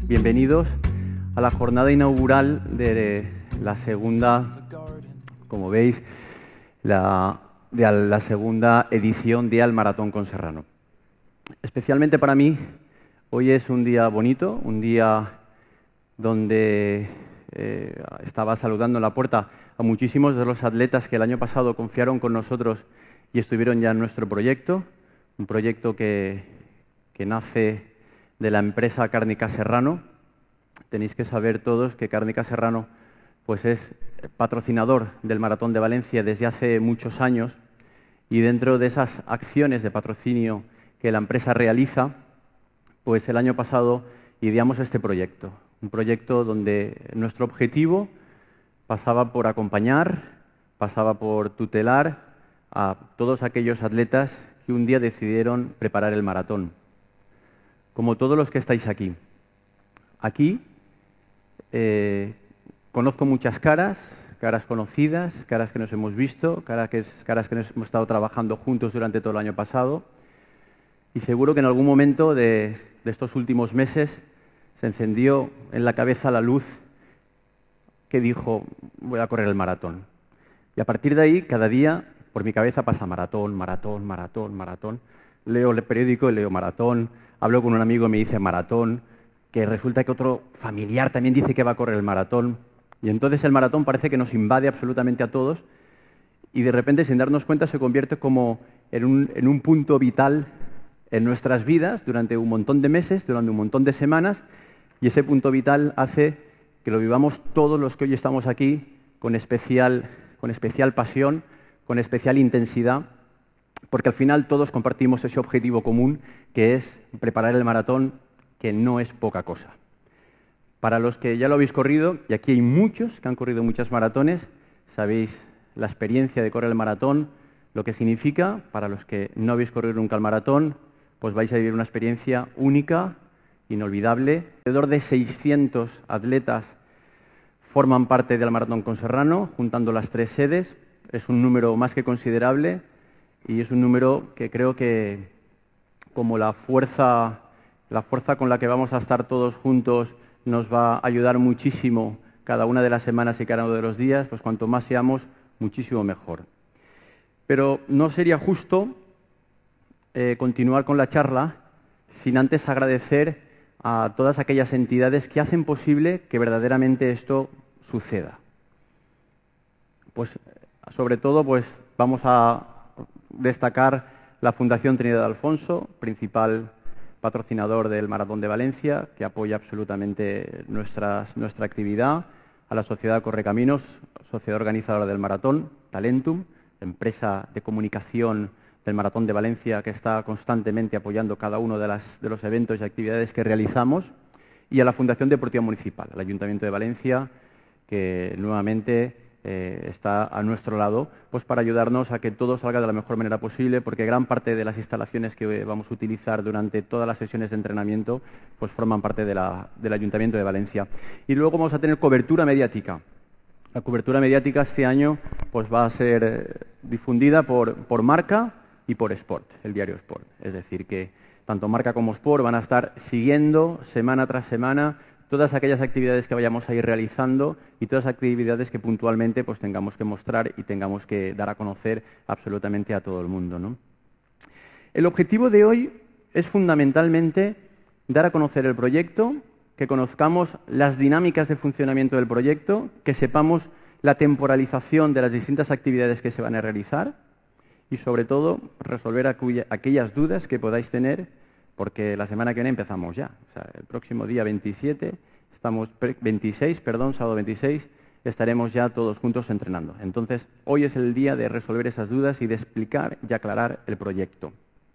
Bienvenidos a la jornada inaugural de la segunda, como veis, de la segunda edición de Al Maratón con Serrano. Especialmente para mí, hoy es un día bonito, un día donde estaba saludando en la puerta a muchísimos de los atletas que el año pasado confiaron con nosotros y estuvieron ya en nuestro proyecto, un proyecto que nace de la empresa Cárnica Serrano. Tenéis que saber todos que Cárnica Serrano pues es patrocinador del Maratón de Valencia desde hace muchos años, y dentro de esas acciones de patrocinio que la empresa realiza, pues el año pasado ideamos este proyecto, un proyecto donde nuestro objetivo pasaba por acompañar, pasaba por tutelar a todos aquellos atletas que un día decidieron preparar el maratón. Como todos los que estáis aquí. Aquí conozco muchas caras conocidas, caras que nos hemos visto, caras que nos hemos estado trabajando juntos durante todo el año pasado, y seguro que en algún momento de estos últimos meses se encendió en la cabeza la luz que dijo: voy a correr el maratón. Y a partir de ahí, cada día, por mi cabeza pasa maratón, maratón, maratón, maratón. Leo el periódico y leo maratón, hablo con un amigo y me dice maratón, que resulta que otro familiar también dice que va a correr el maratón. Y entonces el maratón parece que nos invade absolutamente a todos y de repente, sin darnos cuenta, se convierte como en un punto vital en nuestras vidas durante un montón de meses, durante un montón de semanas, y ese punto vital hace que lo vivamos todos los que hoy estamos aquí con especial pasión, con especial intensidad, porque al final todos compartimos ese objetivo común, que es preparar el maratón, que no es poca cosa. Para los que ya lo habéis corrido, y aquí hay muchos que han corrido muchas maratones, sabéis la experiencia de correr el maratón, lo que significa. Para los que no habéis corrido nunca el maratón, pues vais a vivir una experiencia única, inolvidable. Alrededor de 600 atletas forman parte del Maratón con Serrano, juntando las 3 sedes. Es un número más que considerable y es un número que creo que, como la fuerza con la que vamos a estar todos juntos nos va a ayudar muchísimo cada una de las semanas y cada uno de los días, pues cuanto más seamos, muchísimo mejor. Pero no sería justo continuar con la charla sin antes agradecer a todas aquellas entidades que hacen posible que verdaderamente esto suceda. Pues sobre todo pues vamos a destacar la Fundación Trinidad de Alfonso, principal patrocinador del Maratón de Valencia, que apoya absolutamente nuestra actividad, a la Sociedad Correcaminos, sociedad organizadora del maratón, Talentum, empresa de comunicación del Maratón de Valencia, que está constantemente apoyando cada uno de los eventos y actividades que realizamos, y a la Fundación Deportiva Municipal, al Ayuntamiento de Valencia, que nuevamente está a nuestro lado, pues para ayudarnos a que todo salga de la mejor manera posible, porque gran parte de las instalaciones que vamos a utilizar durante todas las sesiones de entrenamiento pues forman parte del Ayuntamiento de Valencia. Y luego vamos a tener cobertura mediática. La cobertura mediática este año pues va a ser difundida por Marca y por Sport, el diario Sport. Es decir, que tanto Marca como Sport van a estar siguiendo semana tras semana todas aquellas actividades que vayamos a ir realizando y todas las actividades que puntualmente pues tengamos que mostrar y tengamos que dar a conocer absolutamente a todo el mundo, ¿no? El objetivo de hoy es fundamentalmente dar a conocer el proyecto, que conozcamos las dinámicas de funcionamiento del proyecto, que sepamos la temporalización de las distintas actividades que se van a realizar y, sobre todo, resolver aquellas dudas que podáis tener, porque la semana que viene empezamos ya. O sea, el próximo día sábado 26, estaremos ya todos juntos entrenando. Entonces, hoy es el día de resolver esas dudas y de explicar y aclarar el proyecto.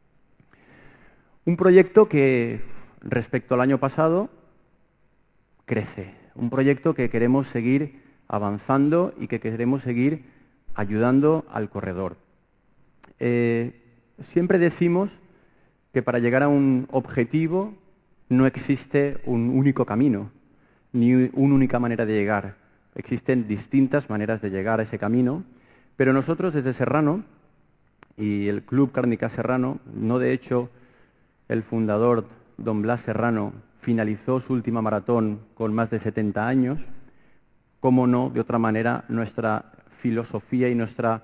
Un proyecto que, respecto al año pasado, crece. Un proyecto que queremos seguir avanzando y que queremos seguir ayudando al corredor. Siempre decimos que para llegar a un objetivo no existe un único camino, ni una única manera de llegar. Existen distintas maneras de llegar a ese camino, pero nosotros desde Serrano y el Club Cárnica Serrano, no de hecho el fundador don Blas Serrano finalizó su última maratón con más de 70 años. Cómo no, de otra manera, nuestra filosofía y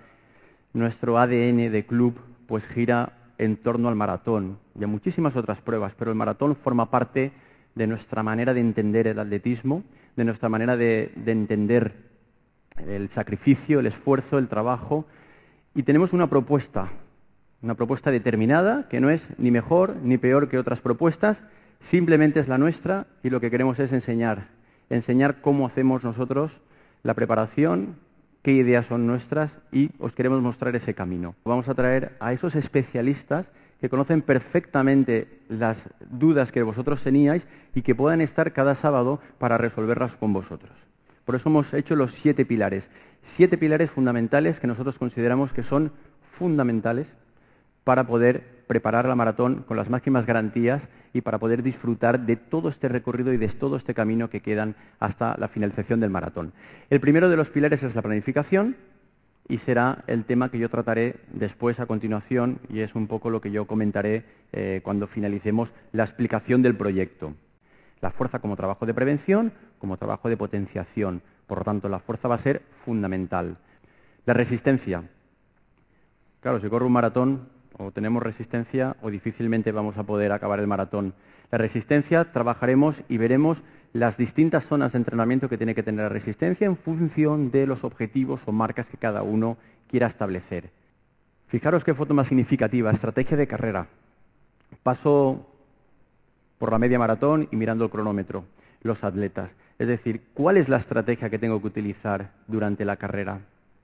nuestro ADN de club pues gira en torno al maratón y a muchísimas otras pruebas, pero el maratón forma parte de nuestra manera de entender el atletismo, de nuestra manera de entender el sacrificio, el esfuerzo, el trabajo, y tenemos una propuesta determinada que no es ni mejor ni peor que otras propuestas, simplemente es la nuestra y lo que queremos es enseñar cómo hacemos nosotros la preparación, qué ideas son nuestras y os queremos mostrar ese camino. Vamos a traer a esos especialistas que conocen perfectamente las dudas que vosotros teníais y que puedan estar cada sábado para resolverlas con vosotros. Por eso hemos hecho los 7 pilares. 7 pilares fundamentales que nosotros consideramos que son fundamentales para poder preparar la maratón con las máximas garantías y para poder disfrutar de todo este recorrido y de todo este camino que quedan hasta la finalización del maratón. El primero de los pilares es la planificación y será el tema que yo trataré después a continuación y es un poco lo que yo comentaré cuando finalicemos la explicación del proyecto. La fuerza como trabajo de prevención, como trabajo de potenciación. Por lo tanto, la fuerza va a ser fundamental. La resistencia. Claro, si corro un maratón o tenemos resistencia o difícilmente vamos a poder acabar el maratón. La resistencia trabajaremos y veremos las distintas zonas de entrenamiento que tiene que tener la resistencia en función de los objetivos o marcas que cada uno quiera establecer. Fijaros qué foto más significativa, estrategia de carrera. Paso por la media maratón y mirando el cronómetro, los atletas. Es decir, ¿cuál es la estrategia que tengo que utilizar durante la carrera?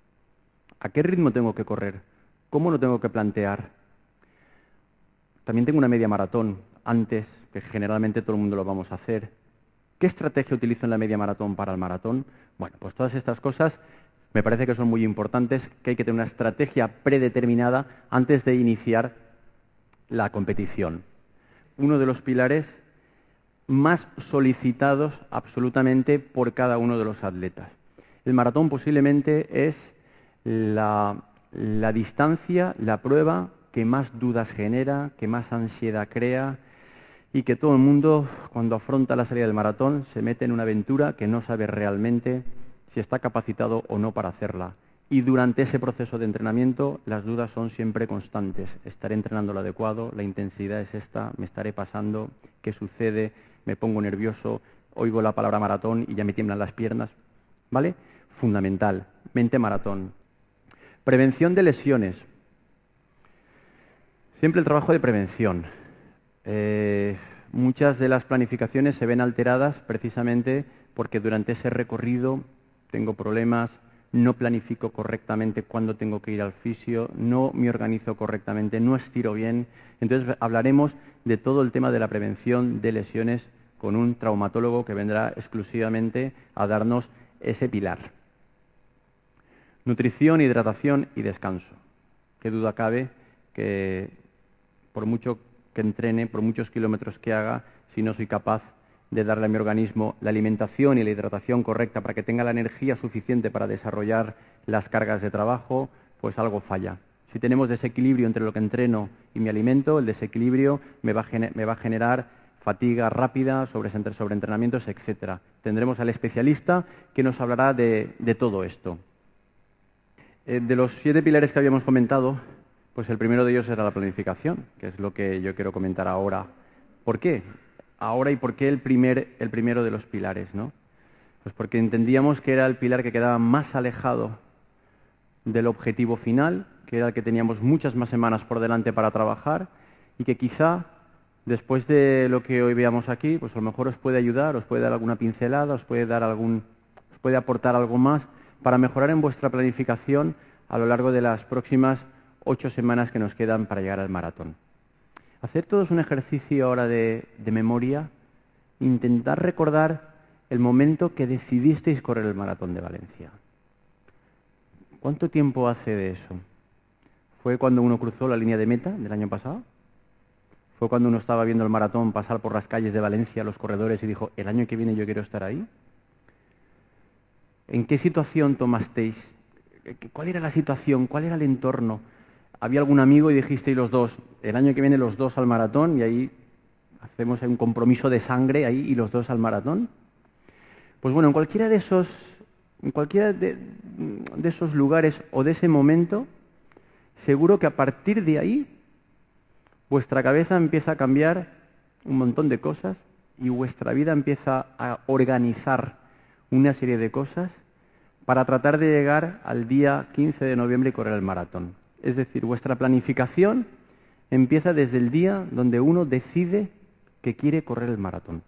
¿A qué ritmo tengo que correr? ¿Cómo lo tengo que plantear? También tengo una media maratón antes, que generalmente todo el mundo lo vamos a hacer. ¿Qué estrategia utilizo en la media maratón para el maratón? Bueno, pues todas estas cosas me parece que son muy importantes, que hay que tener una estrategia predeterminada antes de iniciar la competición. Uno de los pilares más solicitados absolutamente por cada uno de los atletas. El maratón posiblemente es la distancia, la prueba que más dudas genera, que más ansiedad crea y que todo el mundo, cuando afronta la salida del maratón, se mete en una aventura que no sabe realmente si está capacitado o no para hacerla. Y durante ese proceso de entrenamiento, las dudas son siempre constantes. ¿Estaré entrenando lo adecuado? ¿La intensidad es esta? ¿Me estaré pasando? ¿Qué sucede? ¿Me pongo nervioso? Oigo la palabra maratón y ya me tiemblan las piernas. ¿Vale? Fundamental. Mente maratón. Prevención de lesiones. Siempre el trabajo de prevención. Muchas de las planificaciones se ven alteradas precisamente porque durante ese recorrido tengo problemas, no planifico correctamente cuándo tengo que ir al fisio, no me organizo correctamente, no estiro bien. Entonces hablaremos de todo el tema de la prevención de lesiones con un traumatólogo que vendrá exclusivamente a darnos ese pilar. Nutrición, hidratación y descanso. Qué duda cabe que por mucho que entrene, por muchos kilómetros que haga, si no soy capaz de darle a mi organismo la alimentación y la hidratación correcta para que tenga la energía suficiente para desarrollar las cargas de trabajo, pues algo falla. Si tenemos desequilibrio entre lo que entreno y mi alimento, el desequilibrio me va a generar fatiga rápida, sobreentrenamientos, etc. Tendremos al especialista que nos hablará de todo esto. De los 7 pilares que habíamos comentado, pues el primero de ellos era la planificación, que es lo que yo quiero comentar ahora. ¿Por qué? Ahora y por qué el primero de los pilares, ¿no? Pues porque entendíamos que era el pilar que quedaba más alejado del objetivo final, que era el que teníamos muchas más semanas por delante para trabajar y que quizá después de lo que hoy veamos aquí, pues a lo mejor os puede ayudar, os puede dar alguna pincelada, os puede aportar algo más para mejorar en vuestra planificación a lo largo de las próximas 8 semanas que nos quedan para llegar al maratón. Hacer todos un ejercicio ahora de memoria, intentar recordar el momento que decidisteis correr el maratón de Valencia. ¿Cuánto tiempo hace de eso? ¿Fue cuando uno cruzó la línea de meta del año pasado? ¿Fue cuando uno estaba viendo el maratón pasar por las calles de Valencia, los corredores, y dijo, el año que viene yo quiero estar ahí? ¿En qué situación tomasteis? ¿Cuál era la situación? ¿Cuál era el entorno? ¿Había algún amigo y dijisteis los dos, el año que viene los dos al maratón y ahí hacemos un compromiso de sangre ahí y los dos al maratón. Pues bueno, en cualquiera de esos lugares o de ese momento, seguro que a partir de ahí vuestra cabeza empieza a cambiar un montón de cosas y vuestra vida empieza a organizar una serie de cosas para tratar de llegar al día 15 de noviembre y correr el maratón. Es decir, vuestra planificación empieza desde el día donde uno decide que quiere correr el maratón.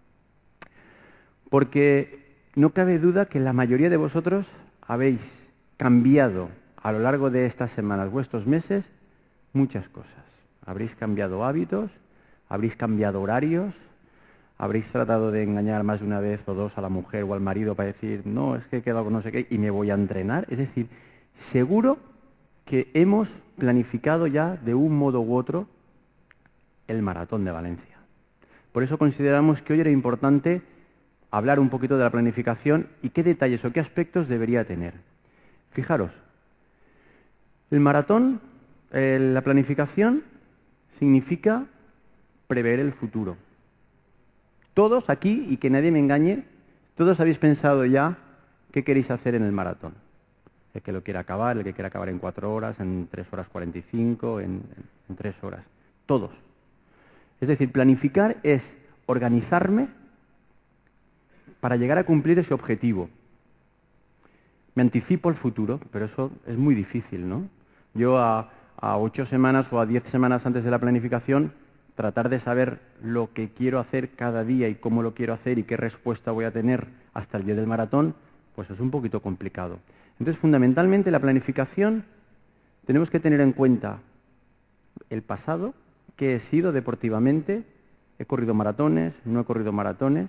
Porque no cabe duda que la mayoría de vosotros habéis cambiado a lo largo de estas semanas, vuestros meses, muchas cosas. Habréis cambiado hábitos, habréis cambiado horarios, habréis tratado de engañar más de una vez o dos a la mujer o al marido para decir, no, es que he quedado con no sé qué y me voy a entrenar. Es decir, seguro que hemos planificado ya de un modo u otro el maratón de Valencia. Por eso consideramos que hoy era importante hablar un poquito de la planificación y qué detalles o qué aspectos debería tener. Fijaros, el maratón, la planificación significa prever el futuro. Todos aquí, y que nadie me engañe, todos habéis pensado ya qué queréis hacer en el maratón. El que lo quiera acabar, el que quiera acabar en 4 horas, en 3 horas 45, en 3 horas. Todos. Es decir, planificar es organizarme para llegar a cumplir ese objetivo. Me anticipo al futuro, pero eso es muy difícil, ¿no? Yo a 8 semanas o a 10 semanas antes de la planificación, tratar de saber lo que quiero hacer cada día y cómo lo quiero hacer y qué respuesta voy a tener hasta el día del maratón, pues es un poquito complicado. Entonces, fundamentalmente, la planificación tenemos que tener en cuenta el pasado, qué he sido deportivamente, he corrido maratones, no he corrido maratones,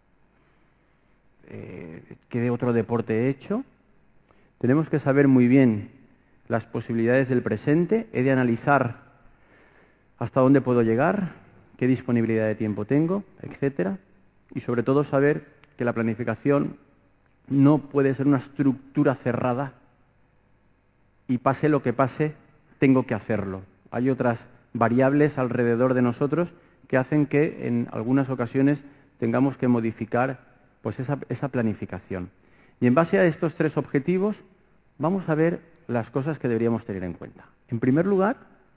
qué otro deporte he hecho. Tenemos que saber muy bien las posibilidades del presente, he de analizar hasta dónde puedo llegar, qué disponibilidad de tiempo tengo, etcétera, y sobre todo saber que la planificación no puede ser una estructura cerrada y pase lo que pase, tengo que hacerlo. Hay otras variables alrededor de nosotros que hacen que en algunas ocasiones tengamos que modificar pues, esa planificación. Y en base a estos 3 objetivos vamos a ver las cosas que deberíamos tener en cuenta. En primer lugar,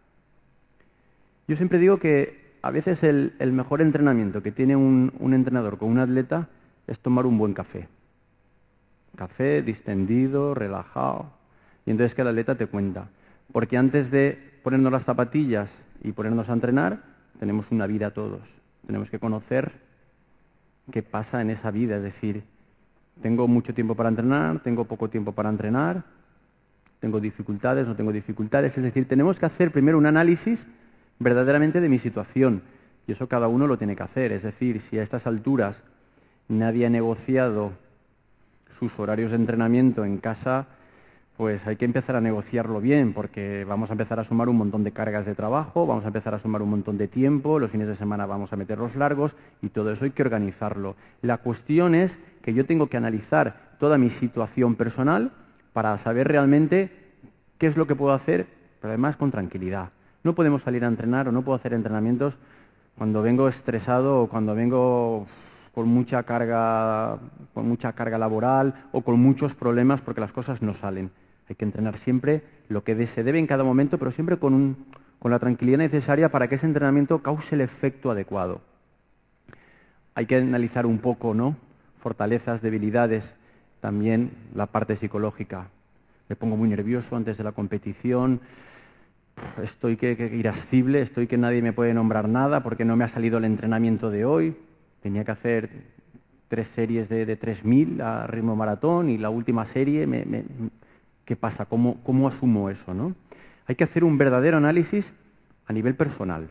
yo siempre digo que a veces el mejor entrenamiento que tiene un entrenador con un atleta es tomar un buen café. Café distendido, relajado, y entonces que el atleta te cuenta. Porque antes de ponernos las zapatillas y ponernos a entrenar, tenemos una vida todos. Tenemos que conocer qué pasa en esa vida, es decir, tengo mucho tiempo para entrenar, tengo poco tiempo para entrenar, tengo dificultades, no tengo dificultades, es decir, tenemos que hacer primero un análisis verdaderamente de mi situación, y eso cada uno lo tiene que hacer, es decir, si a estas alturas nadie ha negociado sus horarios de entrenamiento en casa, pues hay que empezar a negociarlo bien, porque vamos a empezar a sumar un montón de cargas de trabajo, vamos a empezar a sumar un montón de tiempo, los fines de semana vamos a meterlos largos, y todo eso hay que organizarlo. La cuestión es que yo tengo que analizar toda mi situación personal para saber realmente qué es lo que puedo hacer, pero además con tranquilidad. No podemos salir a entrenar o no puedo hacer entrenamientos cuando vengo estresado o cuando vengo con mucha carga laboral o con muchos problemas porque las cosas no salen. Hay que entrenar siempre lo que se debe en cada momento, pero siempre con la tranquilidad necesaria para que ese entrenamiento cause el efecto adecuado. Hay que analizar un poco, ¿no? Fortalezas, debilidades, también la parte psicológica. Me pongo muy nervioso antes de la competición, estoy irascible, estoy que nadie me puede nombrar nada porque no me ha salido el entrenamiento de hoy. Tenía que hacer 3 series de 3000 a ritmo maratón y la última serie, ¿qué pasa? ¿Cómo asumo eso, no? Hay que hacer un verdadero análisis a nivel personal.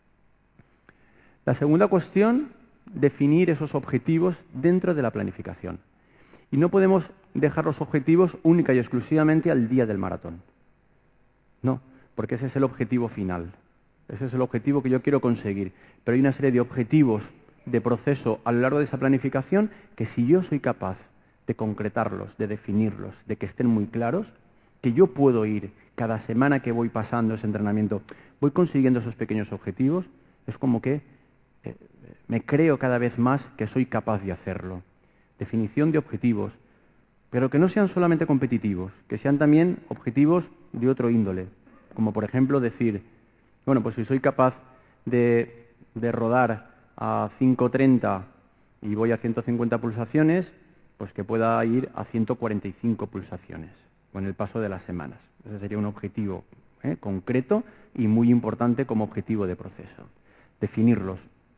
La segunda cuestión, definir esos objetivos dentro de la planificación. Y no podemos dejar los objetivos única y exclusivamente al día del maratón. No, porque ese es el objetivo final. Ese es el objetivo que yo quiero conseguir. Pero hay una serie de objetivos de proceso a lo largo de esa planificación que si yo soy capaz de concretarlos, de definirlos, de que estén muy claros, que yo puedo ir cada semana que voy pasando ese entrenamiento, voy consiguiendo esos pequeños objetivos, es como que Me creo cada vez más que soy capaz de hacerlo. Definición de objetivos, pero que no sean solamente competitivos, que sean también objetivos de otro índole, como por ejemplo decir, bueno, pues si soy capaz de rodar a 5:30 y voy a 150 pulsaciones, pues que pueda ir a 145 pulsaciones con el paso de las semanas. Ese sería un objetivo concreto y muy importante como objetivo de proceso. Definirlos.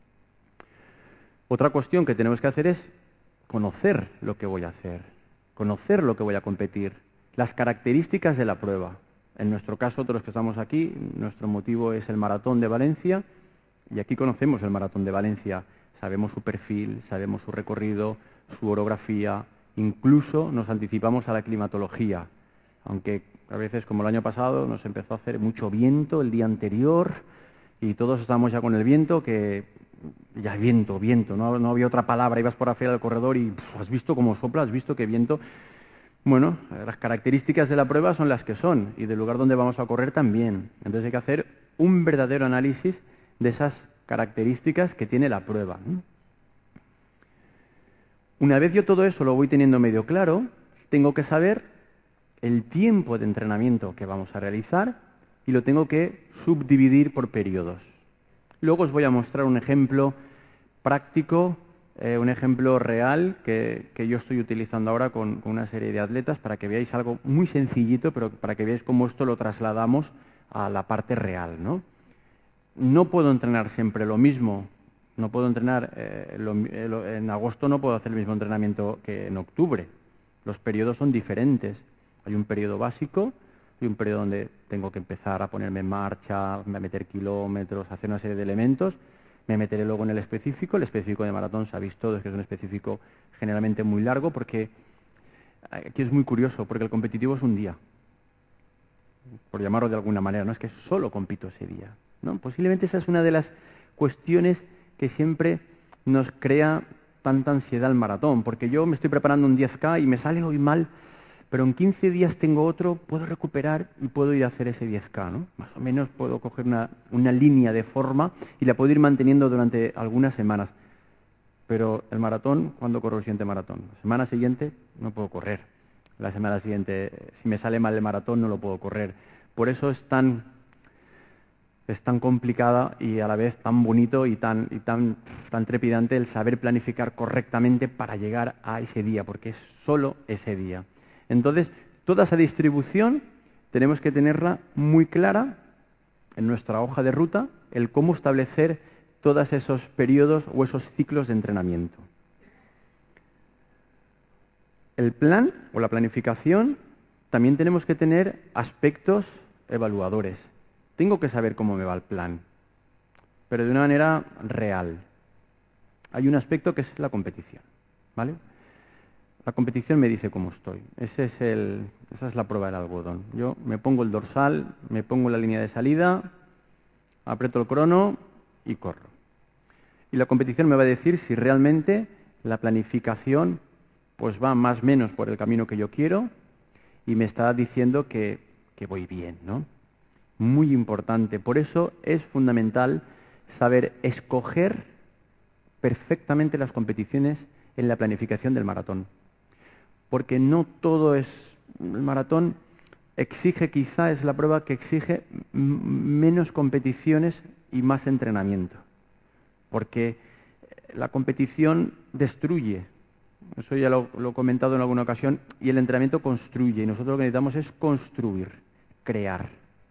Otra cuestión que tenemos que hacer es conocer lo que voy a hacer, conocer lo que voy a competir, las características de la prueba. En nuestro caso, todos los que estamos aquí, nuestro motivo es el Maratón de Valencia, y aquí conocemos el Maratón de Valencia. Sabemos su perfil, sabemos su recorrido, su orografía, incluso nos anticipamos a la climatología, aunque a veces, como el año pasado, nos empezó a hacer mucho viento el día anterior y todos estábamos ya con el viento, que ya viento, no había otra palabra, ibas por afuera del corredor y has visto cómo sopla, has visto qué viento. Bueno, las características de la prueba son las que son y del lugar donde vamos a correr también. Entonces hay que hacer un verdadero análisis de esas características que tiene la prueba. Una vez yo todo eso lo voy teniendo medio claro, tengo que saber el tiempo de entrenamiento que vamos a realizar y lo tengo que subdividir por periodos. Luego os voy a mostrar un ejemplo práctico, un ejemplo real que yo estoy utilizando ahora con una serie de atletas para que veáis algo muy sencillito, pero para que veáis cómo esto lo trasladamos a la parte real, ¿no? No puedo entrenar siempre lo mismo. No puedo entrenar, en agosto no puedo hacer el mismo entrenamiento que en octubre. Los periodos son diferentes. Hay un periodo básico y un periodo donde tengo que empezar a ponerme en marcha, a meter kilómetros, hacer una serie de elementos. Me meteré luego en el específico. El específico de maratón sabéis todos que es un específico generalmente muy largo, porque aquí es muy curioso, porque el competitivo es un día, por llamarlo de alguna manera, no es que solo compito ese día, ¿no? Posiblemente esa es una de las cuestiones que siempre nos crea tanta ansiedad el maratón, porque yo me estoy preparando un 10K y me sale hoy mal, pero en 15 días tengo otro, puedo recuperar y puedo ir a hacer ese 10K, ¿no? Más o menos puedo coger una línea de forma y la puedo ir manteniendo durante algunas semanas. Pero el maratón, ¿cuándo corro el siguiente maratón? La semana siguiente no puedo correr. La semana siguiente, si me sale mal el maratón, no lo puedo correr. Por eso es tan complicada y a la vez tan bonito y tan trepidante el saber planificar correctamente para llegar a ese día, porque es solo ese día. Entonces, toda esa distribución tenemos que tenerla muy clara en nuestra hoja de ruta, el cómo establecer todos esos periodos o esos ciclos de entrenamiento. El plan o la planificación, también tenemos que tener aspectos evaluadores. Tengo que saber cómo me va el plan, pero de una manera real. Hay un aspecto que es la competición, ¿vale? La competición me dice cómo estoy. Esa es la prueba del algodón. Yo me pongo el dorsal, me pongo la línea de salida, aprieto el crono y corro. Y la competición me va a decir si realmente la planificación pues va más o menos por el camino que yo quiero y me está diciendo que voy bien, ¿no? Muy importante. Por eso es fundamental saber escoger perfectamente las competiciones en la planificación del maratón. Porque no todo es... El maratón exige, quizá es la prueba que exige menos competiciones y más entrenamiento. Porque la competición destruye. Eso ya lo he comentado en alguna ocasión. Y el entrenamiento construye. Y nosotros lo que necesitamos es construir, crear.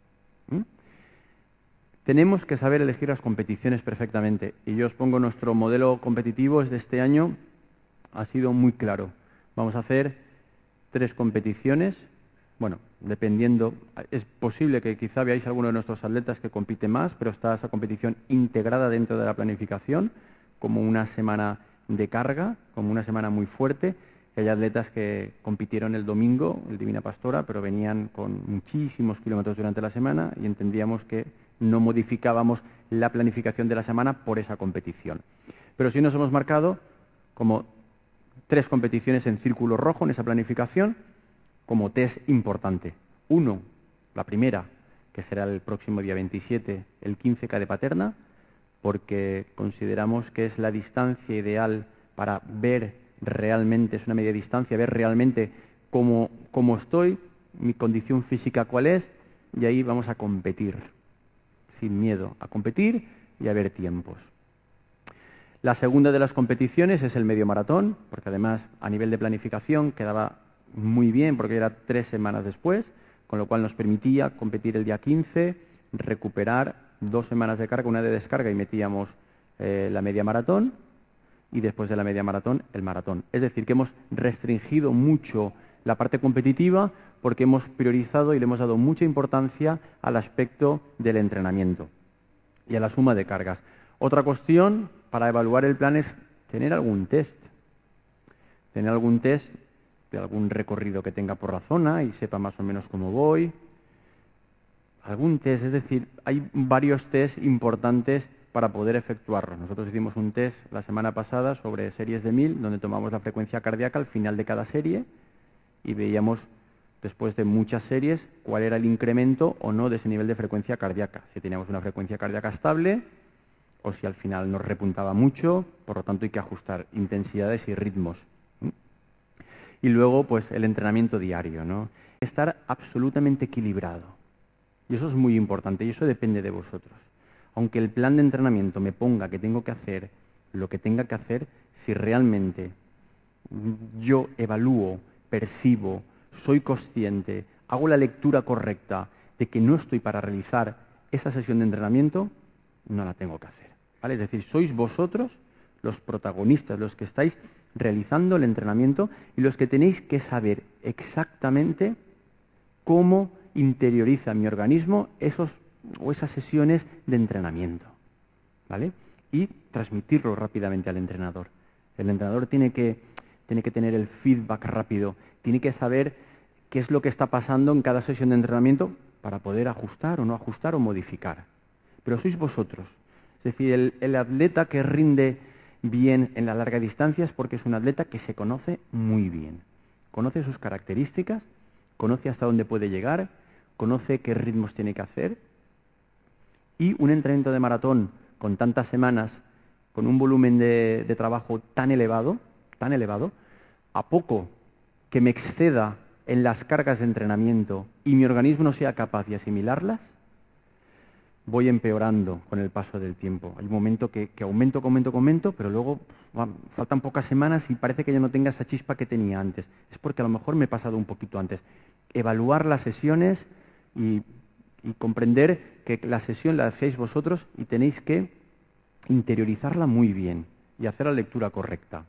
Tenemos que saber elegir las competiciones perfectamente. Y yo os pongo nuestro modelo competitivo de este año. Ha sido muy claro. Vamos a hacer 3 competiciones. Bueno, dependiendo, es posible que quizá veáis a alguno de nuestros atletas que compite más, pero está esa competición integrada dentro de la planificación, como una semana de carga, como una semana muy fuerte. Hay atletas que compitieron el domingo, el Divina Pastora, pero venían con muchísimos kilómetros durante la semana y entendíamos que no modificábamos la planificación de la semana por esa competición. Pero sí nos hemos marcado como 3 competiciones en círculo rojo en esa planificación, como test importante. 1, la primera, que será el próximo día 27, el 15K de Paterna, porque consideramos que es la distancia ideal para ver realmente, es una media distancia, ver realmente cómo estoy, mi condición física cuál es, y ahí vamos a competir, sin miedo, a competir y a ver tiempos. La segunda de las competiciones es el medio maratón, porque además a nivel de planificación quedaba muy bien, porque era 3 semanas después, con lo cual nos permitía competir el día 15, recuperar 2 semanas de carga, una de descarga y metíamos la media maratón, y después de la media maratón, el maratón. Es decir, que hemos restringido mucho la parte competitiva porque hemos priorizado y le hemos dado mucha importancia al aspecto del entrenamiento y a la suma de cargas. Otra cuestión para evaluar el plan es tener algún test. Tener algún test de algún recorrido que tenga por la zona y sepa más o menos cómo voy. Algún test, es decir, hay varios test importantes para poder efectuarlos. Nosotros hicimos un test la semana pasada sobre series de 1000, donde tomamos la frecuencia cardíaca al final de cada serie y veíamos, después de muchas series, cuál era el incremento o no de ese nivel de frecuencia cardíaca. Si teníamos una frecuencia cardíaca estable o si al final nos repuntaba mucho, por lo tanto hay que ajustar intensidades y ritmos. Y luego, pues, el entrenamiento diario, ¿no? Estar absolutamente equilibrado. Y eso es muy importante y eso depende de vosotros. Aunque el plan de entrenamiento me ponga que tengo que hacer lo que tenga que hacer, si realmente yo evalúo, percibo, soy consciente, hago la lectura correcta de que no estoy para realizar esa sesión de entrenamiento, no la tengo que hacer, ¿vale? Es decir, sois vosotros los protagonistas, los que estáis realizando el entrenamiento y los que tenéis que saber exactamente cómo interioriza mi organismo esas sesiones de entrenamiento, ¿vale? Y transmitirlo rápidamente al entrenador. El entrenador tiene que tener el feedback rápido, tiene que saber qué es lo que está pasando en cada sesión de entrenamiento para poder ajustar o no ajustar o modificar. Pero sois vosotros. Es decir, el atleta que rinde bien en la larga distancia es porque es un atleta que se conoce muy bien. Conoce sus características, conoce hasta dónde puede llegar, conoce qué ritmos tiene que hacer. Y un entrenamiento de maratón con tantas semanas, con un volumen de trabajo tan elevado, a poco que me exceda en las cargas de entrenamiento y mi organismo no sea capaz de asimilarlas, voy empeorando con el paso del tiempo. Hay un momento que aumento, pero luego faltan pocas semanas y parece que ya no tenga esa chispa que tenía antes. Es porque a lo mejor me he pasado un poquito antes. Evaluar las sesiones y comprender que la sesión la hacéis vosotros y tenéis que interiorizarla muy bien y hacer la lectura correcta.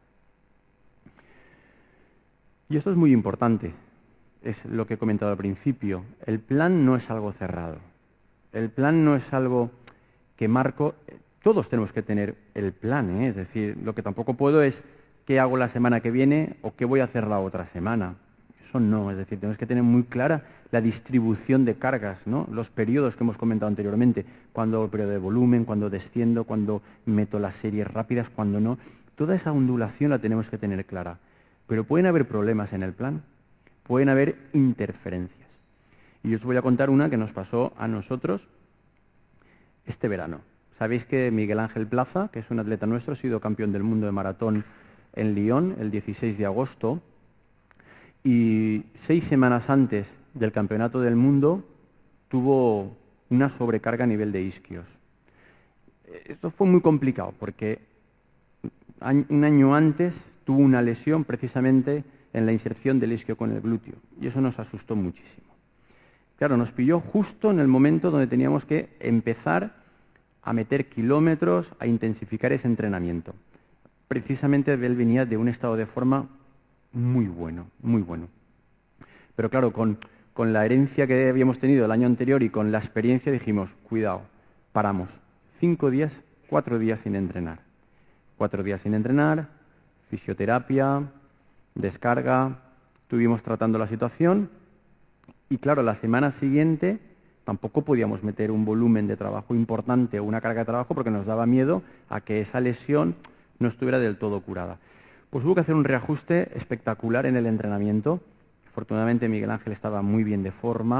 Y esto es muy importante, es lo que he comentado al principio. El plan no es algo cerrado. El plan no es algo que marco. Todos tenemos que tener el plan, ¿eh? Es decir, lo que tampoco puedo es qué hago la semana que viene o qué voy a hacer la otra semana. Eso no, es decir, tenemos que tener muy clara la distribución de cargas, ¿no? Los periodos que hemos comentado anteriormente, cuando el periodo de volumen, cuando desciendo, cuando meto las series rápidas, cuando no. Toda esa ondulación la tenemos que tener clara. Pero pueden haber problemas en el plan, pueden haber interferencias. Y yo os voy a contar una que nos pasó a nosotros este verano. Sabéis que Miguel Ángel Plaza, que es un atleta nuestro, ha sido campeón del mundo de maratón en Lyon el 16 de agosto. Y 6 semanas antes del campeonato del mundo tuvo una sobrecarga a nivel de isquios. Esto fue muy complicado porque un año antes tuvo una lesión precisamente en la inserción del isquio con el glúteo y eso nos asustó muchísimo. Claro, nos pilló justo en el momento donde teníamos que empezar a meter kilómetros, a intensificar ese entrenamiento. Precisamente él venía de un estado de forma muy bueno, muy bueno. Pero claro, con la herencia que habíamos tenido el año anterior y con la experiencia dijimos, cuidado, paramos. 5 días, 4 días sin entrenar. 4 días sin entrenar, fisioterapia, descarga, estuvimos tratando la situación y claro, la semana siguiente tampoco podíamos meter un volumen de trabajo importante o una carga de trabajo porque nos daba miedo a que esa lesión no estuviera del todo curada. Pues hubo que hacer un reajuste espectacular en el entrenamiento. Afortunadamente Miguel Ángel estaba muy bien de forma,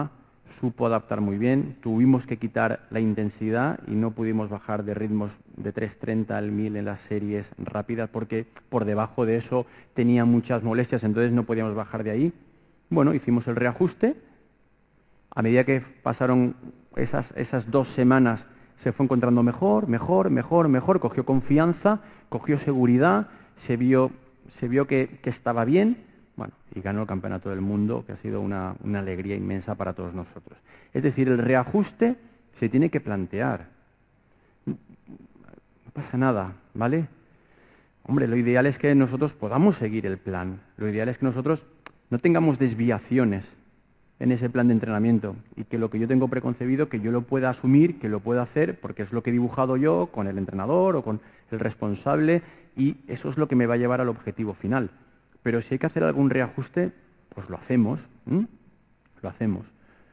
supo adaptar muy bien. Tuvimos que quitar la intensidad y no pudimos bajar de ritmos de 3:30 al 1000 en las series rápidas porque por debajo de eso tenía muchas molestias, entonces no podíamos bajar de ahí. Bueno, hicimos el reajuste. A medida que pasaron esas 2 semanas se fue encontrando mejor, cogió confianza, cogió seguridad, se vio que estaba bien, bueno, y ganó el Campeonato del Mundo, que ha sido una alegría inmensa para todos nosotros. Es decir, el reajuste se tiene que plantear. No pasa nada, ¿vale? Hombre, lo ideal es que nosotros podamos seguir el plan. Lo ideal es que nosotros no tengamos desviaciones en ese plan de entrenamiento y que lo que yo tengo preconcebido, que yo lo pueda asumir, que lo pueda hacer, porque es lo que he dibujado yo con el entrenador o con el responsable y eso es lo que me va a llevar al objetivo final. Pero si hay que hacer algún reajuste, pues lo hacemos. Lo hacemos.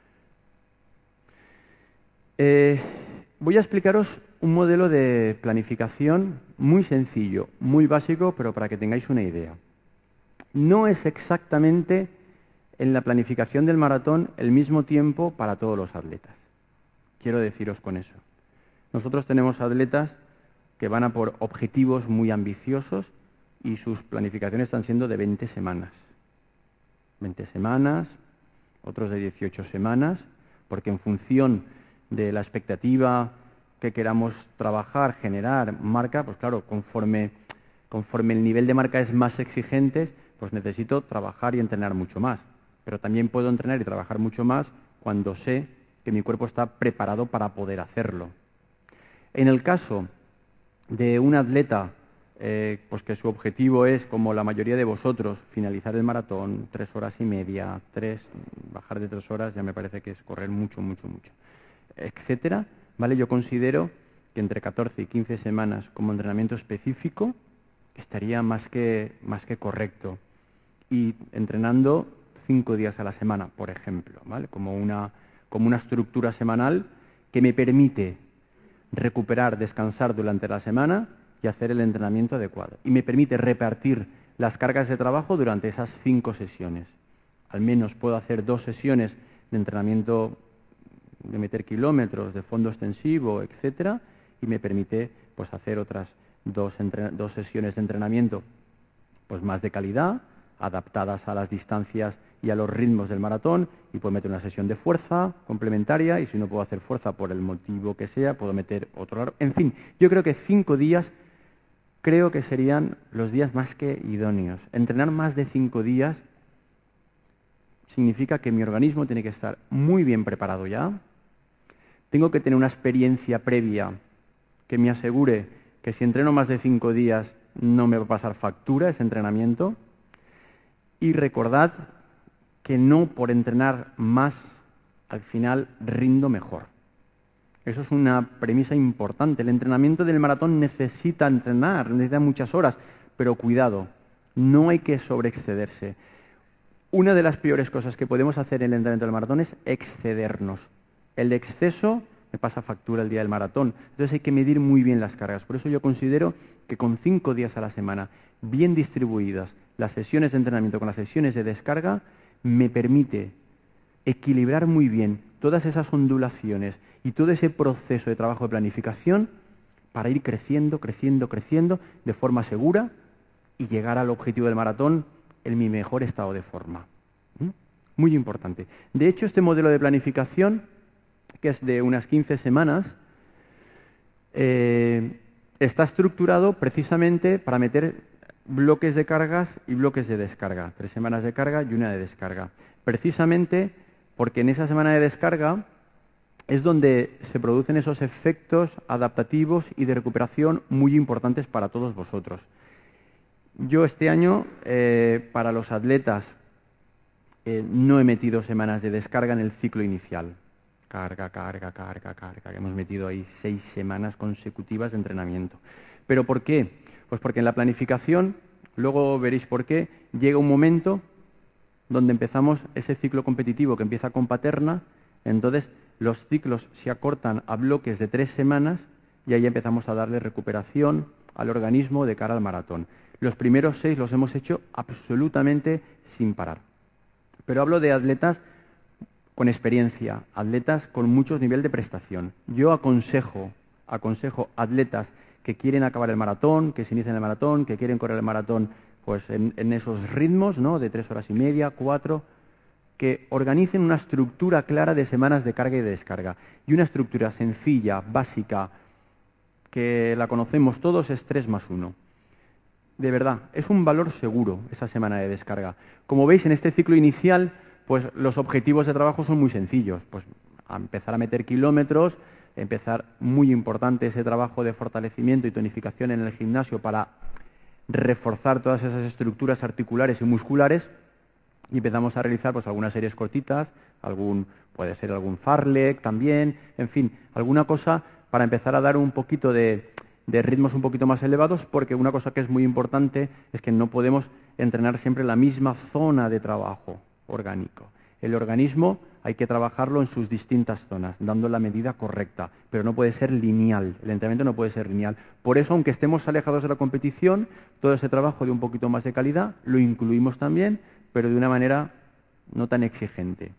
Voy a explicaros un modelo de planificación muy sencillo, muy básico, pero para que tengáis una idea. No es exactamente en la planificación del maratón el mismo tiempo para todos los atletas. Quiero deciros con eso. Nosotros tenemos atletas que van a por objetivos muy ambiciosos y sus planificaciones están siendo de 20 semanas. 20 semanas, otros de 18 semanas, porque en función de la expectativa que queramos trabajar, generar, marca, pues claro, conforme el nivel de marca es más exigente, pues necesito trabajar y entrenar mucho más. Pero también puedo entrenar y trabajar mucho más cuando sé que mi cuerpo está preparado para poder hacerlo. En el caso de un atleta pues que su objetivo es, como la mayoría de vosotros, finalizar el maratón, 3 horas y media, bajar de 3 horas ya me parece que es correr mucho, etcétera, ¿vale? Yo considero que entre 14 y 15 semanas como entrenamiento específico estaría más que correcto. Y entrenando 5 días a la semana, por ejemplo, ¿vale? Como una estructura semanal que me permite recuperar, descansar durante la semana y hacer el entrenamiento adecuado. Y me permite repartir las cargas de trabajo durante esas 5 sesiones. Al menos puedo hacer 2 sesiones de entrenamiento de meter kilómetros, de fondo extensivo, etcétera, y me permite pues hacer otras 2 sesiones de entrenamiento pues más de calidad, adaptadas a las distancias y a los ritmos del maratón, y puedo meter una sesión de fuerza complementaria, y si no puedo hacer fuerza por el motivo que sea, puedo meter otro. En fin, yo creo que 5 días creo que serían los días más que idóneos. Entrenar más de 5 días significa que mi organismo tiene que estar muy bien preparado ya. Tengo que tener una experiencia previa que me asegure que si entreno más de 5 días no me va a pasar factura ese entrenamiento. Y recordad que no por entrenar más al final rindo mejor. Eso es una premisa importante. El entrenamiento del maratón necesita entrenar, necesita muchas horas, pero cuidado, no hay que sobreexcederse. Una de las peores cosas que podemos hacer en el entrenamiento del maratón es excedernos. El exceso me pasa factura el día del maratón. Entonces hay que medir muy bien las cargas. Por eso yo considero que con 5 días a la semana, bien distribuidas, las sesiones de entrenamiento con las sesiones de descarga, me permite equilibrar muy bien todas esas ondulaciones y todo ese proceso de trabajo de planificación para ir creciendo de forma segura y llegar al objetivo del maratón en mi mejor estado de forma. Muy importante. De hecho, este modelo de planificación, que es de unas 15 semanas, está estructurado precisamente para meter bloques de cargas y bloques de descarga. 3 semanas de carga y 1 de descarga. Precisamente porque en esa semana de descarga es donde se producen esos efectos adaptativos y de recuperación muy importantes para todos vosotros. Yo este año, para los atletas, no he metido semanas de descarga en el ciclo inicial. Carga. Hemos metido ahí 6 semanas consecutivas de entrenamiento. ¿Pero por qué? Pues porque en la planificación, luego veréis por qué, llega un momento donde empezamos ese ciclo competitivo que empieza con Paterna, entonces los ciclos se acortan a bloques de 3 semanas y ahí empezamos a darle recuperación al organismo de cara al maratón. Los primeros 6 los hemos hecho absolutamente sin parar. Pero hablo de atletas con experiencia, atletas con muchos niveles de prestación. Yo aconsejo atletas que quieren acabar el maratón, que se inician el maratón, que quieren correr el maratón pues en esos ritmos, ¿no? De 3 horas y media, 4, que organicen una estructura clara de semanas de carga y de descarga. Y una estructura sencilla, básica, que la conocemos todos, es 3+1. De verdad, es un valor seguro esa semana de descarga. Como veis, en este ciclo inicial, pues los objetivos de trabajo son muy sencillos. Pues a empezar a meter kilómetros, empezar muy importante ese trabajo de fortalecimiento y tonificación en el gimnasio para reforzar todas esas estructuras articulares y musculares, y empezamos a realizar pues algunas series cortitas, puede ser algún fartlek también, en fin, alguna cosa para empezar a dar un poquito de ritmos un poquito más elevados, porque una cosa que es muy importante es que no podemos entrenar siempre la misma zona de trabajo orgánico. El organismo hay que trabajarlo en sus distintas zonas, dando la medida correcta, pero no puede ser lineal, el entrenamiento no puede ser lineal. Por eso, aunque estemos alejados de la competición, todo ese trabajo de un poquito más de calidad lo incluimos también, pero de una manera no tan exigente.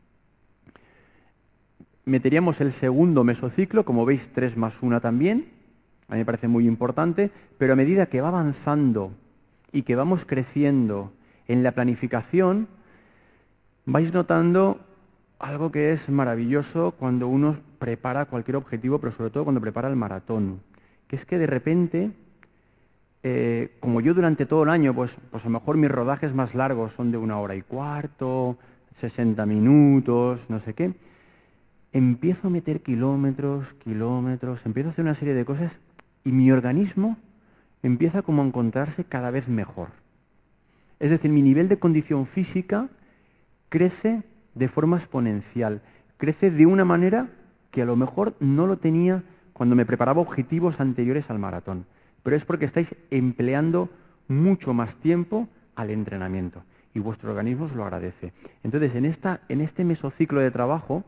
Meteríamos el segundo mesociclo, como veis, 3+1 también, a mí me parece muy importante, pero a medida que va avanzando y que vamos creciendo en la planificación, vais notando algo que es maravilloso cuando uno prepara cualquier objetivo, pero sobre todo cuando prepara el maratón, que es que de repente, como yo durante todo el año, pues a lo mejor mis rodajes más largos son de 1 hora y cuarto, 60 minutos, no sé qué, empiezo a meter kilómetros, empiezo a hacer una serie de cosas y mi organismo empieza como a encontrarse cada vez mejor. Es decir, mi nivel de condición física crece de forma exponencial, crece de una manera que a lo mejor no lo tenía cuando me preparaba objetivos anteriores al maratón, pero es porque estáis empleando mucho más tiempo al entrenamiento y vuestro organismo os lo agradece. Entonces, en este mesociclo de trabajo,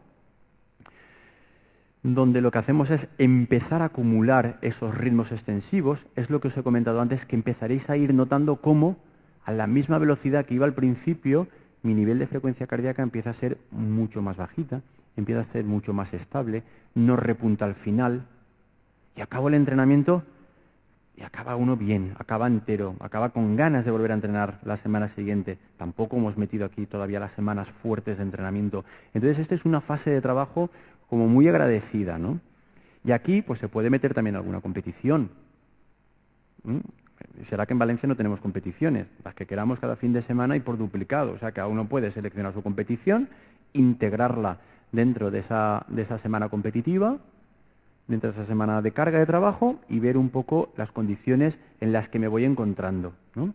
donde lo que hacemos es empezar a acumular esos ritmos extensivos, es lo que os he comentado antes, que empezaréis a ir notando cómo a la misma velocidad que iba al principio, mi nivel de frecuencia cardíaca empieza a ser mucho más bajita, empieza a ser mucho más estable, no repunta al final, y acabo el entrenamiento y acaba uno bien, acaba entero, acaba con ganas de volver a entrenar la semana siguiente. Tampoco hemos metido aquí todavía las semanas fuertes de entrenamiento. Entonces, esta es una fase de trabajo como muy agradecida, ¿no? Y aquí pues se puede meter también alguna competición. Será que en Valencia no tenemos competiciones, las que queramos cada fin de semana y por duplicado. O sea, cada uno puede seleccionar su competición, integrarla dentro de esa semana competitiva, dentro de esa semana de carga de trabajo y ver un poco las condiciones en las que me voy encontrando, ¿no?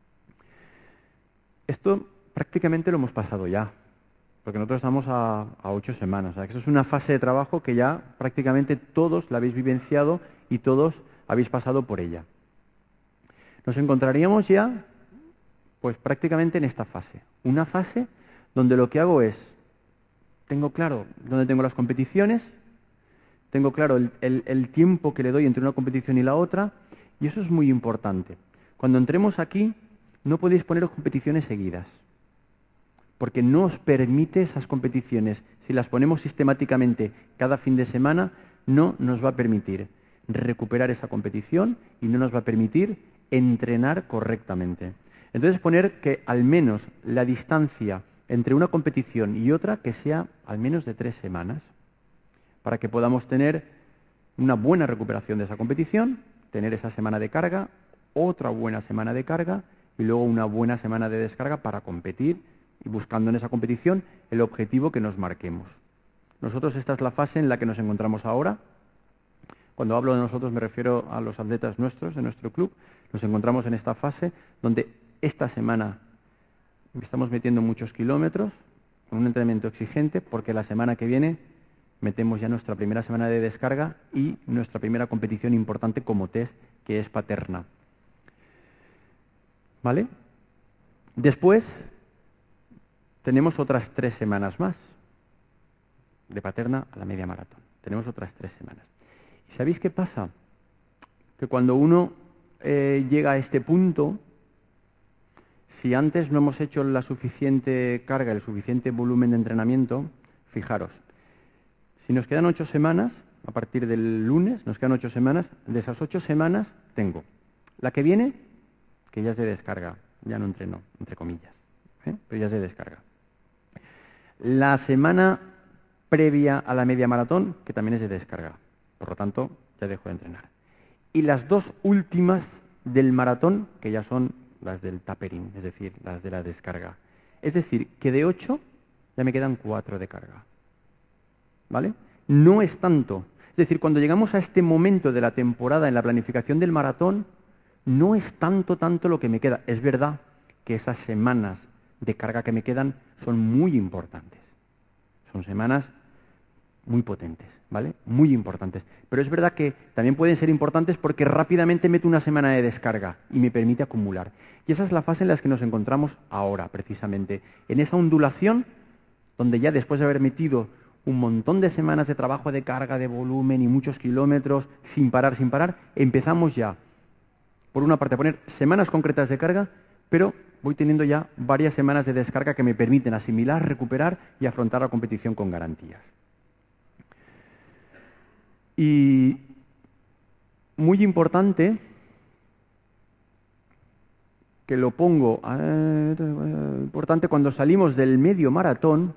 Esto prácticamente lo hemos pasado ya, porque nosotros estamos a 8 semanas. O sea, que eso es una fase de trabajo que ya prácticamente todos la habéis vivenciado y todos habéis pasado por ella. Nos encontraríamos ya pues prácticamente en esta fase. Una fase donde lo que hago es, tengo claro dónde tengo las competiciones, tengo claro el tiempo que le doy entre una competición y la otra, y eso es muy importante. Cuando entremos aquí, no podéis poneros competiciones seguidas, porque no os permite esas competiciones. Si las ponemos sistemáticamente cada fin de semana, no nos va a permitir recuperar esa competición y no nos va a permitir entrenar correctamente. Entonces, poner que al menos la distancia entre una competición y otra que sea al menos de 3 semanas, para que podamos tener una buena recuperación de esa competición, tener esa semana de carga, otra buena semana de carga y luego una buena semana de descarga para competir y buscando en esa competición el objetivo que nos marquemos. Nosotros, esta es la fase en la que nos encontramos ahora. Cuando hablo de nosotros me refiero a los atletas nuestros, de nuestro club. Nos encontramos en esta fase donde esta semana estamos metiendo muchos kilómetros con un entrenamiento exigente, porque la semana que viene metemos ya nuestra primera semana de descarga y nuestra primera competición importante como test, que es Paterna. ¿Vale? Después tenemos otras 3 semanas más, de Paterna a la media maratón. Tenemos otras 3 semanas. ¿Y sabéis qué pasa? Que cuando uno llega a este punto, Si antes no hemos hecho la suficiente carga, el suficiente volumen de entrenamiento, fijaros, si nos quedan 8 semanas, a partir del lunes, nos quedan 8 semanas, de esas 8 semanas tengo la que viene, que ya es de descarga, ya no entreno, entre comillas, pero ya es de descarga. La semana previa a la media maratón, que también es de descarga, por lo tanto, ya dejo de entrenar. Y las 2 últimas del maratón, que ya son las del tapering, es decir, las de la descarga. Es decir, que de 8 ya me quedan 4 de carga. ¿Vale? No es tanto. Es decir, cuando llegamos a este momento de la temporada en la planificación del maratón, no es tanto lo que me queda. Es verdad que esas semanas de carga que me quedan son muy importantes. Son semanas muy potentes, ¿vale? Muy importantes. Pero es verdad que también pueden ser importantes porque rápidamente meto una semana de descarga y me permite acumular. Y esa es la fase en la que nos encontramos ahora, precisamente. En esa ondulación, donde ya después de haber metido un montón de semanas de trabajo de carga, de volumen y muchos kilómetros, sin parar, empezamos ya, por una parte, a poner semanas concretas de carga, pero voy teniendo ya varias semanas de descarga que me permiten asimilar, recuperar y afrontar la competición con garantías. Y muy importante, que lo pongo, importante cuando salimos del medio maratón,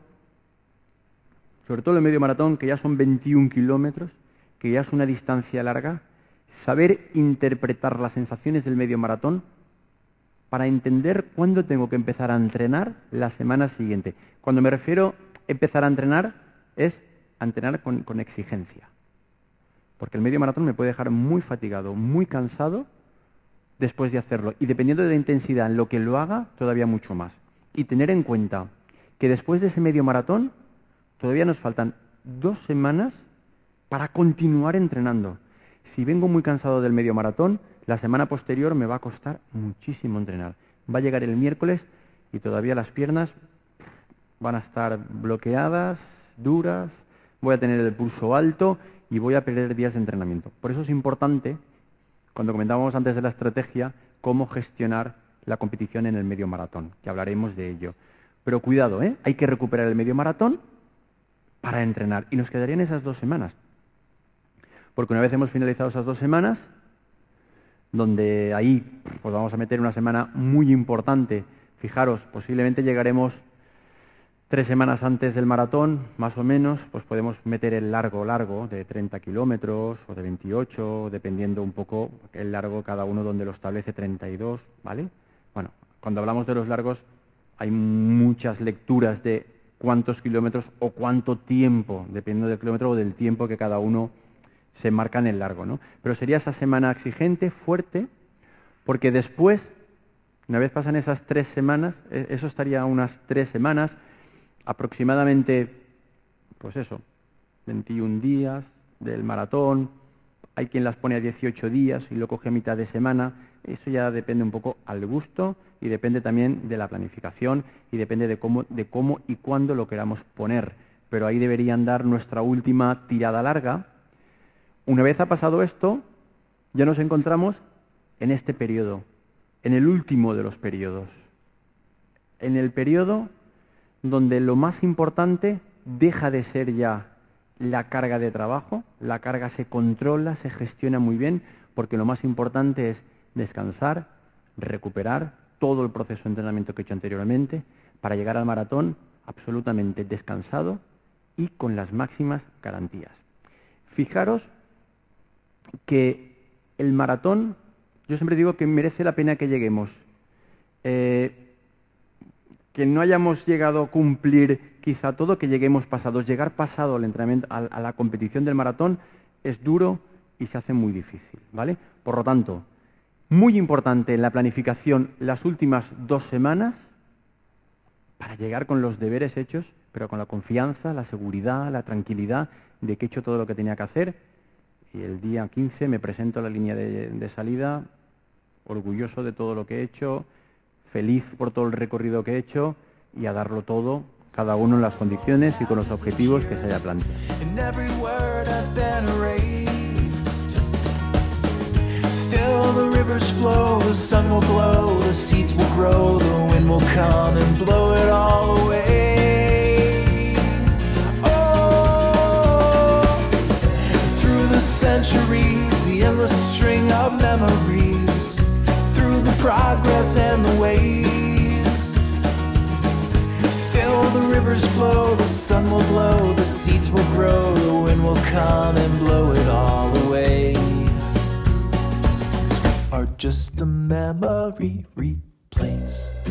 sobre todo el medio maratón, que ya son 21 kilómetros, que ya es una distancia larga, saber interpretar las sensaciones del medio maratón para entender cuándo tengo que empezar a entrenar la semana siguiente. Cuando me refiero a empezar a entrenar, es a entrenar con exigencia. Porque el medio maratón me puede dejar muy fatigado, muy cansado después de hacerlo. Y dependiendo de la intensidad en lo que lo haga, todavía mucho más. Y tener en cuenta que después de ese medio maratón, todavía nos faltan 2 semanas para continuar entrenando. Si vengo muy cansado del medio maratón, la semana posterior me va a costar muchísimo entrenar. Va a llegar el miércoles y todavía las piernas van a estar bloqueadas, duras, voy a tener el pulso alto y voy a perder días de entrenamiento. Por eso es importante, cuando comentábamos antes de la estrategia, cómo gestionar la competición en el medio maratón, que hablaremos de ello. Pero cuidado, hay que recuperar el medio maratón para entrenar. Y nos quedarían esas 2 semanas. Porque una vez hemos finalizado esas 2 semanas, donde ahí pues vamos a meter una semana muy importante. Fijaros, posiblemente llegaremos 3 semanas antes del maratón, más o menos, pues podemos meter el largo de 30 kilómetros o de 28, dependiendo un poco el largo cada uno donde lo establece 32, ¿vale? Bueno, cuando hablamos de los largos hay muchas lecturas de cuántos kilómetros o cuánto tiempo, dependiendo del kilómetro o del tiempo que cada uno se marca en el largo, ¿no? Pero sería esa semana exigente, fuerte, porque después, una vez pasan esas 3 semanas, eso estaría unas 3 semanas, aproximadamente, pues eso, 21 días del maratón, hay quien las pone a 18 días y lo coge a mitad de semana, eso ya depende un poco al gusto y depende también de la planificación y depende de cómo y cuándo lo queramos poner, pero ahí deberían dar nuestra última tirada larga. Una vez ha pasado esto, ya nos encontramos en este periodo, en el último de los periodos, en el periodo donde lo más importante deja de ser ya la carga de trabajo, la carga se controla, se gestiona muy bien, porque lo más importante es descansar, recuperar todo el proceso de entrenamiento que he hecho anteriormente, para llegar al maratón absolutamente descansado y con las máximas garantías. Fijaros que el maratón, yo siempre digo que merece la pena que lleguemos. Que no hayamos llegado a cumplir quizá todo, que lleguemos pasados. Llegar pasado al entrenamiento, a la competición del maratón es duro y se hace muy difícil, ¿vale? Por lo tanto, muy importante en la planificación las últimas 2 semanas para llegar con los deberes hechos, pero con la confianza, la seguridad, la tranquilidad de que he hecho todo lo que tenía que hacer. Y el día 15 me presento a la línea de salida, orgulloso de todo lo que he hecho, feliz por todo el recorrido que he hecho y a darlo todo, cada uno en las condiciones y con los objetivos que se haya planteado. Still the river rivers flow, the sun will glow, the seeds will grow, the wind will come and blow it all away. Oh, through the centuries, the endless string of memories, through the progress and the waste, still the rivers flow, the sun will glow, the seeds will grow, the wind will come and blow it all away. Are just a memory replaced.